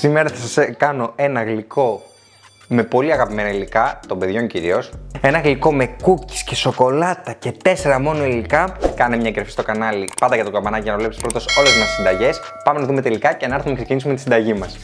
Σήμερα θα σας κάνω ένα γλυκό με πολύ αγαπημένα υλικά, των παιδιών κυρίως. Ένα γλυκό με cookies και σοκολάτα και 4 μόνο υλικά. Κάνε μια εγγραφή στο κανάλι, πάτα για το καμπανάκι για να βλέπεις πρώτος όλες μας τις συνταγές. Πάμε να δούμε τα υλικά και να έρθουμε να ξεκινήσουμε τη συνταγή μας.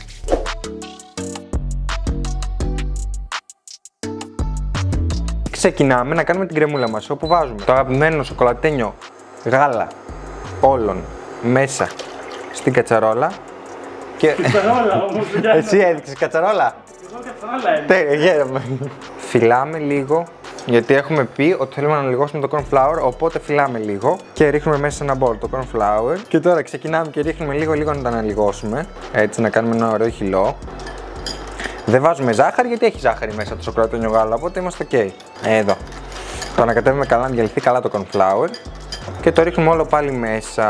Ξεκινάμε να κάνουμε την κρεμούλα μας, όπου βάζουμε το αγαπημένο σοκολατένιο γάλα όλων μέσα στην κατσαρόλα. Και... Κατσαρόλα όμως. Εσύ έδειξες κατσαρόλα. Εγώ κατσαρόλα είναι. Τέλεια, γέραμε. Φυλάμε λίγο, γιατί έχουμε πει ότι θέλουμε να αναλυγώσουμε το corn flour, οπότε φυλάμε λίγο και ρίχνουμε μέσα σε ένα μπολ το corn flour. Και τώρα ξεκινάμε και ρίχνουμε λίγο να το αναλυγώσουμε, έτσι να κάνουμε ένα ωραίο χυλό. Δεν βάζουμε ζάχαρη γιατί έχει ζάχαρη μέσα το σοκολατένιο γάλα, οπότε είμαστε ok. Εδώ. Το ανακατεύουμε καλά, να διαλυθεί καλά το corn flour και το ρίχνουμε όλο πάλι μέσα.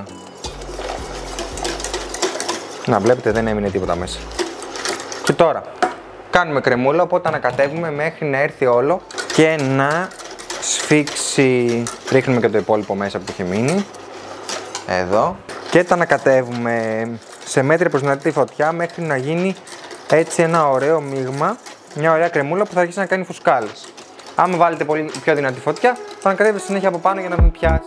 Να βλέπετε, δεν έμεινε τίποτα μέσα. Και τώρα κάνουμε κρεμούλα, οπότε ανακατεύουμε μέχρι να έρθει όλο και να σφίξει. Ρίχνουμε και το υπόλοιπο μέσα που έχει μείνει. Εδώ. Και τα ανακατεύουμε σε μέτρια προς δυνατή φωτιά μέχρι να γίνει έτσι ένα ωραίο μείγμα. Μια ωραία κρεμούλα που θα αρχίσει να κάνει φουσκάλες. Άμα βάλετε πολύ πιο δυνατή φωτιά, θα ανακατεύετε συνέχεια από πάνω για να μην πιάσει.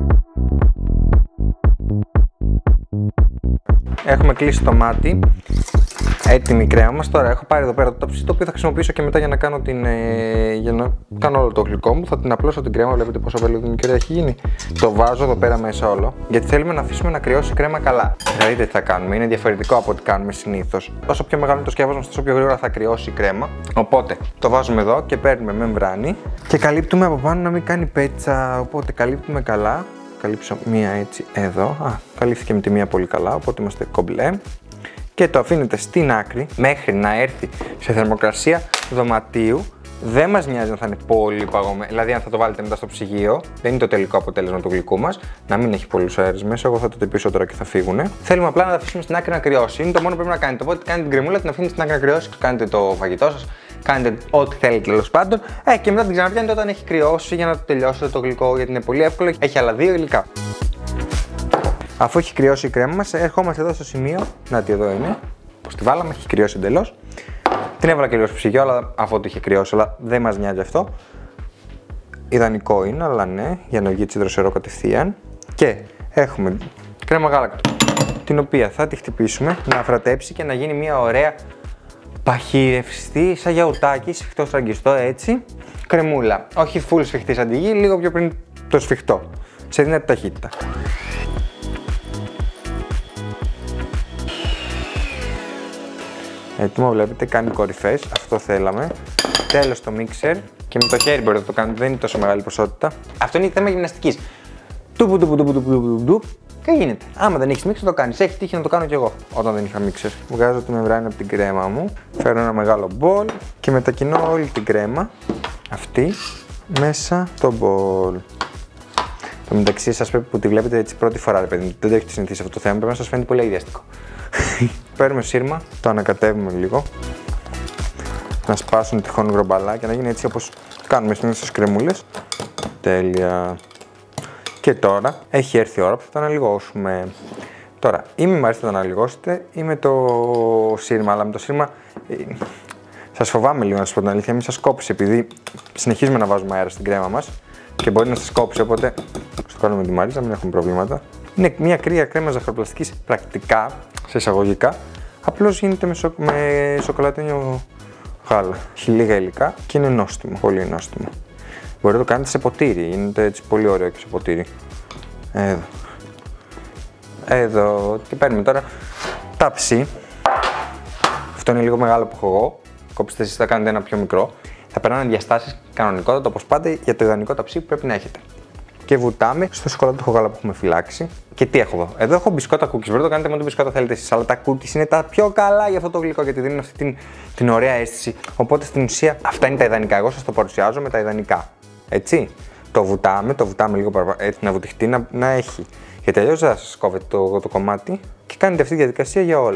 Έχουμε κλείσει το μάτι. Έτοιμη η κρέμα μας. Τώρα έχω πάρει εδώ πέρα το ταψί, το οποίο θα χρησιμοποιήσω και μετά για να κάνω, όλο το γλυκό μου. Θα την απλώσω την κρέμα, βλέπετε πόσο βελούδινη και έχει γίνει. Το βάζω εδώ πέρα μέσα όλο, γιατί θέλουμε να αφήσουμε να κρυώσει η κρέμα καλά. Θα δείτε τι θα κάνουμε, είναι διαφορετικό από ό,τι κάνουμε συνήθως. Όσο πιο μεγάλο είναι το σκεύος μας, τόσο πιο γρήγορα θα κρυώσει η κρέμα. Οπότε το βάζουμε εδώ και παίρνουμε μεμβράνη και καλύπτουμε από πάνω να μην κάνει πέτσα. Οπότε καλύπτουμε καλά. Καλύψω μία έτσι εδώ. Καλύφθηκε με τη μία πολύ καλά, οπότε είμαστε κομπλέ. Και το αφήνετε στην άκρη μέχρι να έρθει σε θερμοκρασία δωματίου. Δεν μας νοιάζει να θα είναι πολύ παγωμένο, δηλαδή αν θα το βάλετε μετά στο ψυγείο, δεν είναι το τελικό αποτέλεσμα του γλυκού μας, να μην έχει πολλούς αέρες μέσα. Εγώ θα το τυπήσω τώρα και θα φύγουνε. Θέλουμε απλά να τα αφήσουμε στην άκρη να κρυώσει. Είναι το μόνο που πρέπει να κάνετε. Οπότε κάνετε την κρεμούλα, την αφήνετε στην άκρη να κρυώσει, κάνετε το φαγητό σας, κάνετε ό,τι θέλετε τέλος πάντων. Και μετά την ξαναπιάνετε όταν έχει κρυώσει για να το τελειώσετε το γλυκό, γιατί είναι πολύ εύκολο. Έχει άλλα 2 υλικά. Αφού έχει κρυώσει η κρέμα μας, ερχόμαστε εδώ στο σημείο. Να τι εδώ είναι. Πώς τη βάλαμε, έχει κρυώσει εντελώς. Την έβαλα και λίγο στο ψυγείο, αλλά αφού το είχε κρυώσει, αλλά δεν μας νοιάζει αυτό. Ιδανικό είναι, αλλά ναι, για να βγει έτσι δροσερό κατευθείαν. Και έχουμε κρέμα γάλακτο, την οποία θα τη χτυπήσουμε να αφρατέψει και να γίνει μια ωραία παχύρευστη, σαν γιαουρτάκι, σφιχτό στραγγιστό έτσι. Κρεμούλα. Όχι full σφιχτή σαν τη γη, λίγο πιο πριν το σφιχτό. Σε δυνατή ταχύτητα. Έτοιμο, βλέπετε, κάνει κορυφές, αυτό θέλαμε. Τέλος το μίξερ και με το χέρι μπορείτε να το κάνετε, δεν είναι τόσο μεγάλη ποσότητα. Αυτό είναι θέμα γυμναστικής. Και γίνεται. Άμα δεν έχεις μίξερ το κάνεις, έχει τύχει να το κάνω κι εγώ όταν δεν είχα μίξερ. Βγάζω τη μεμβράνη από την κρέμα μου, φέρνω ένα μεγάλο μπολ και μετακινώ όλη την κρέμα αυτή μέσα στο μπολ. Το μεταξύ σας πρέπει που τη βλέπετε έτσι πρώτη φορά, ρε παιδί, δεν το έχετε συνηθίσει αυτό το θέμα, πρέπει να σας φαίνεται πολύ αειδιαστικό. Παίρνουμε σύρμα, το ανακατεύουμε λίγο, να σπάσουν τυχόν γρομπαλάκια, να γίνει έτσι όπως κάνουμε στις κρεμούλες. Τέλεια. Και τώρα έχει έρθει η ώρα που θα το αναλυγώσουμε. Τώρα, ή με αρέσει να το αναλυγώσετε ή με το σύρμα, αλλά με το σύρμα σας φοβάμαι λίγο να σας πω την αλήθεια, μην σας κόψει, επειδή συνεχίζουμε να βάζουμε αέρα στην κρέμα μας και μπορεί να σας κόψει, οπότε στο κάνουμε με τη Μαρίζα, μην έχουμε προβλήματα. Είναι μια κρύα κρέμα ζαχαροπλαστικής πρακτικά, σε εισαγωγικά, απλώς γίνεται με σοκολατένιο γάλα. Έχει λίγα υλικά και είναι νόστιμο, πολύ νόστιμο. Μπορείτε να το κάνετε σε ποτήρι, γίνεται έτσι πολύ ωραίο και σε ποτήρι. Εδώ. Εδώ. Και παίρνουμε τώρα ταψί. Αυτό είναι λίγο μεγάλο που έχω εγώ. Κόψτε εσείς, θα κάνετε ένα πιο μικρό. Θα περνάνε διαστάσεις κανονικότατα όπως πάντα για το ιδανικό ταψί που πρέπει να έχετε. Και βουτάμε στο σοκολάτο γάλα που έχουμε φυλάξει. Και τι έχω εδώ. Εδώ έχω μπισκότα cookies. Μπορείτε να το κάνετε με ό,τι μπισκότα θέλετε εσείς. Αλλά τα cookies είναι τα πιο καλά για αυτό το γλυκό, γιατί δίνουν αυτή την ωραία αίσθηση. Οπότε στην ουσία αυτά είναι τα ιδανικά. Εγώ σας το παρουσιάζω με τα ιδανικά. Έτσι. Το βουτάμε λίγο παραπάνω. Έτσι να βουτυχτεί να έχει. Γιατί αλλιώς δεν θα σας κόβετε το κομμάτι. Και κάνετε αυτή τη διαδικασία για όλα.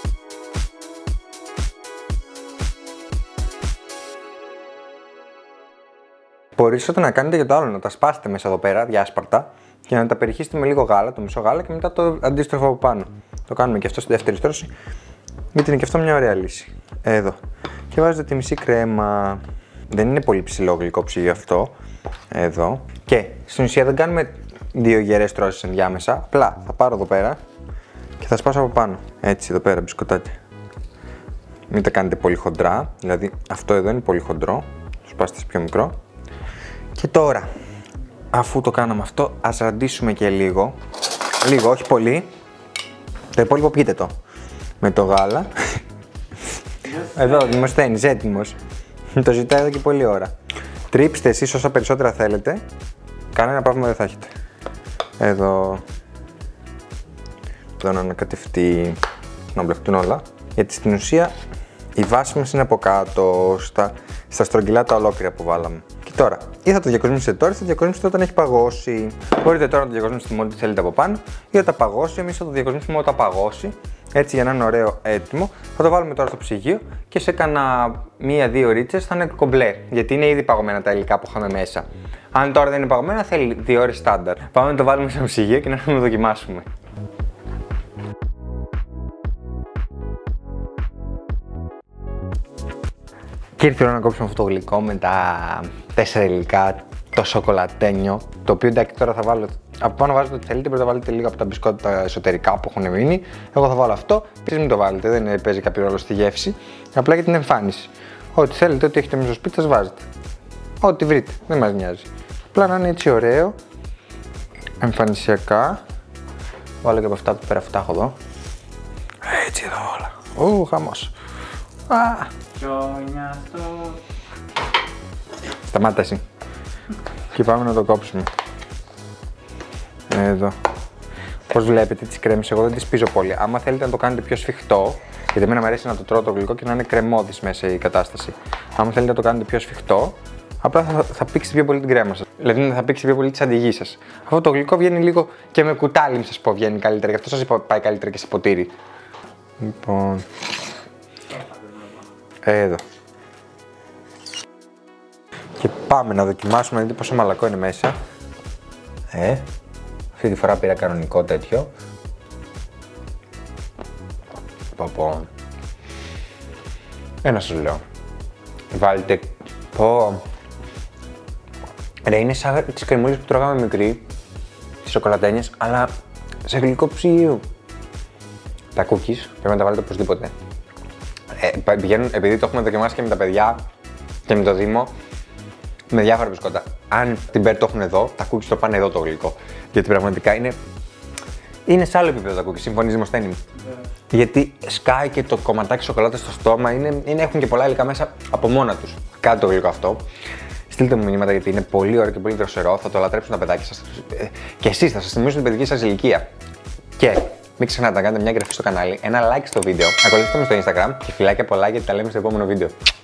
Μπορείτε να κάνετε για το άλλο, να τα σπάσετε μέσα εδώ πέρα διάσπαρτα και να τα περιχύσετε με λίγο γάλα, το μισό γάλα και μετά το αντίστροφο από πάνω. Το κάνουμε και αυτό στη δεύτερη στρώση. Γιατί είναι και αυτό μια ωραία λύση. Εδώ. Και βάζετε τη μισή κρέμα. Δεν είναι πολύ ψηλό γλυκό ψυγείο αυτό. Εδώ. Και στην ουσία δεν κάνουμε 2 γερές τρώσεις ενδιάμεσα. Απλά θα πάρω εδώ πέρα και θα σπάσω από πάνω. Έτσι εδώ πέρα μπισκοτάκια. Μην τα κάνετε πολύ χοντρά. Δηλαδή αυτό εδώ είναι πολύ χοντρό. Το σπάστε πιο μικρό. Και τώρα, αφού το κάναμε αυτό, ας ραντίσουμε και λίγο. Λίγο, όχι πολύ. Το υπόλοιπο πείτε το. Με το γάλα. Εδώ, Δημοσθένης, έτοιμος. Το ζητάει εδώ και πολλή ώρα. Τρίψτε εσείς όσα περισσότερα θέλετε. Κανένα πρόβλημα δεν θα έχετε. Εδώ. Εδώ να ανακατευτεί, να μπλεχτούν όλα. Γιατί στην ουσία η βάση μας είναι από κάτω, στα στρογγυλά τα ολόκληρα που βάλαμε. Και τώρα, ή θα το διακοσμήσετε τώρα, ή θα το διακοσμήσετε όταν έχει παγώσει. Μπορείτε τώρα να το διακοσμήσετε με ό,τι θέλετε από πάνω, ή όταν παγώσει. Εμείς θα το διακοσμήσουμε όταν παγώσει. Έτσι για να είναι ωραίο έτοιμο. Θα το βάλουμε τώρα στο ψυγείο και σε κάνα 1-2 ωρίτσες θα είναι κομπλέ. Γιατί είναι ήδη παγωμένα τα υλικά που είχαμε μέσα. Αν τώρα δεν είναι παγωμένα, θέλει 2 ώρες στάνταρ. Πάμε να το βάλουμε στο ψυγείο και να το δοκιμάσουμε. Και ήρθε η ώρα να κόψουμε αυτό το γλυκό με τα 4 υλικά, το σοκολατένιο. Το οποίο εντάξει τώρα θα βάλω. Από πάνω βάζετε ό,τι θέλετε, μπορείτε να βάλετε λίγο από τα μπισκότα τα εσωτερικά που έχουν μείνει. Εγώ θα βάλω αυτό, εσείς μην το βάλετε, δεν παίζει κάποιο ρόλο στη γεύση. Απλά για την εμφάνιση. Ό,τι θέλετε, ό,τι έχετε μέσα στο σπίτι σας βάζετε. Ό,τι βρείτε, δεν μας νοιάζει. Απλά να είναι έτσι ωραίο, εμφανισιακά. Βάλω και από αυτά που πέρα αυτά έχω εδώ. Έτσι εδώ όλα. Χαμός. Σταμάτα εσύ. Και πάμε να το κόψουμε. Εδώ. Πώς βλέπετε τις κρέμες, εγώ δεν τις πίζω πολύ. Άμα θέλετε να το κάνετε πιο σφιχτό, γιατί εμένα μου αρέσει να το τρώω το γλυκό και να είναι κρεμώδης μέσα η κατάσταση. Άμα θέλετε να το κάνετε πιο σφιχτό, απλά θα πήξετε πιο πολύ την κρέμα σας. Δηλαδή θα πήξετε πιο πολύ τις αντιγείς σας. Αυτό το γλυκό βγαίνει λίγο και με κουτάλι, μην σας πω, βγαίνει καλύτερα. Γι' αυτό σας είπα πάει καλύτερα και σε ποτήρι. Λοιπόν. Εδώ. Και πάμε να δοκιμάσουμε να δείτε πόσο μαλακό είναι μέσα. Αυτή τη φορά πήρα κανονικό τέτοιο. Ένα σας λέω. Βάλτε. Ρε, είναι σαν τις κρεμούλες που τρώγαμε μικρή, τις σοκολατένιες, αλλά σε γλυκό ψυγείο. Τα cookies πρέπει να τα βάλετε οπωσδήποτε. Πηγαίνουν, επειδή το έχουμε δοκιμάσει και με τα παιδιά και με το Δήμο, με διάφορα μπισκότα. Αν την Μπέρ το έχουν εδώ, τα cookies το πάνε εδώ το γλυκό. Γιατί πραγματικά είναι σε άλλο επίπεδο τα cookies. Συμφωνείς, Δημοσθένη μου? Γιατί σκάει και το κομματάκι σοκολάτα στο στόμα, έχουν και πολλά υλικά μέσα από μόνα τους. Κάντε το γλυκό αυτό. Στείλτε μου μηνύματα γιατί είναι πολύ ωραίο και πολύ δροσερό. Θα το λατρέψουν τα παιδάκια σας. Και εσείς θα σας θυμίσουν την παιδική σας ηλικία. Και μην ξεχνάτε να κάνετε μια εγγραφή στο κανάλι, ένα like στο βίντεο, ακολουθήστε με στο Instagram και φιλάκια πολλά γιατί τα λέμε στο επόμενο βίντεο.